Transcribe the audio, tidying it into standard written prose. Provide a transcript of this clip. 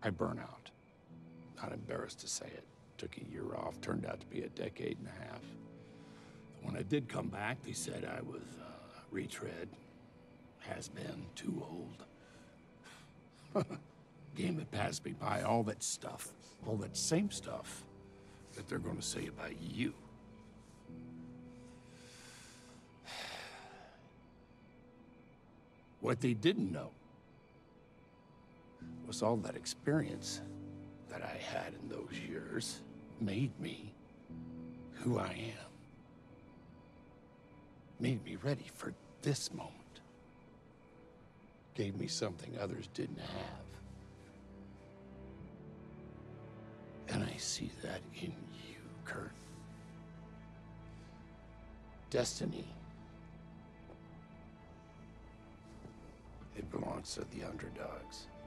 I burn out. Not embarrassed to say it. Took a year off, turned out to be a decade and a half. When I did come back, they said I was retread, has been, too old. Game that passed me by, all that stuff, all that same stuff that they're gonna say about you. What they didn't know was all that experience that I had in those years made me who I am. Made me ready for this moment. Gave me something others didn't have. And I see that in you, Kurt. Destiny. It belongs to the underdogs.